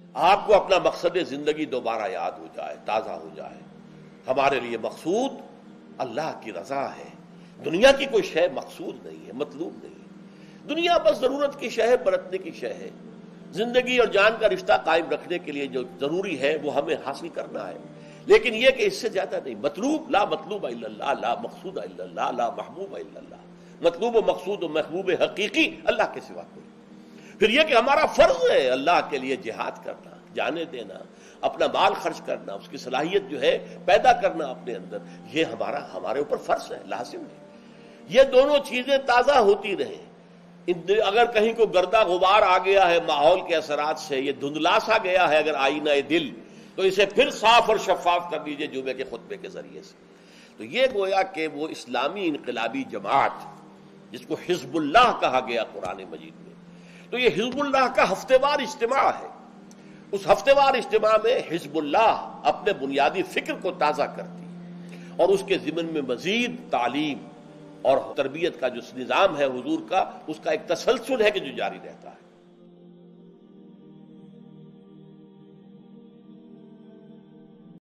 آپ کو اپنا مقصد زندگی دوبارہ یاد ہو جائے، تازہ ہو جائے۔ ہمارے لیے مقصود اللہ کی رضا ہے، دنیا کی کوئی شے مقصود نہیں ہے، مطلوب نہیں ہے۔ دنیا بس ضرورت کی شے ہے، برتنے کی شے ہے۔ زندگی اور جان کا رشتہ قائم رکھنے کے لیے جو ضروری ہے وہ ہمیں حاصل کرنا ہے، لیکن یہ کہ اس سے زیادہ نہیں۔ مطلوب لا مطلوب الا اللہ، لا مقصود الا اللہ، لا محبوب الا اللہ۔ مطلوب و مقصود و محبوب حقیقی اللہ کے سوا کوئی۔ پھر یہ کہ ہمارا فرض ہے اللہ کے لیے جہاد کرنا، جانے دینا، اپنا مال خرچ کرنا، اس کی صلاحیت جو ہے پیدا کرنا اپنے اندر، یہ ہمارے اوپر فرض ہے، لازم ہے۔ یہ دونوں چیزیں تازہ ہوتی رہیں۔ اگر کہیں کو گردہ غبار آ گیا ہے ماحول کے اثرات سے، یہ دھندلا سا گیا ہے اگر آئینہ دل، تو اسے پھر صاف اور شفاف کر دیجئے جمعے کے خطبے کے ذریعے سے۔ تو یہ گویا کہ وہ اسلامی انقلابی جماعت جس کو حزب اللہ کہا گیا قرآن مجید میں، تو یہ حزب اللہ کا ہفتے وار اجتماع ہے۔ اس ہفتے وار اجتماع میں حزب اللہ اپنے بنیادی فکر کو تازہ کرتی اور اس کے ضمن میں مزید تعلیم اور تربیت کا جو نظام ہے حضور کا، اس کا ایک تسلسل ہے کہ جو جاری رہتا ہے۔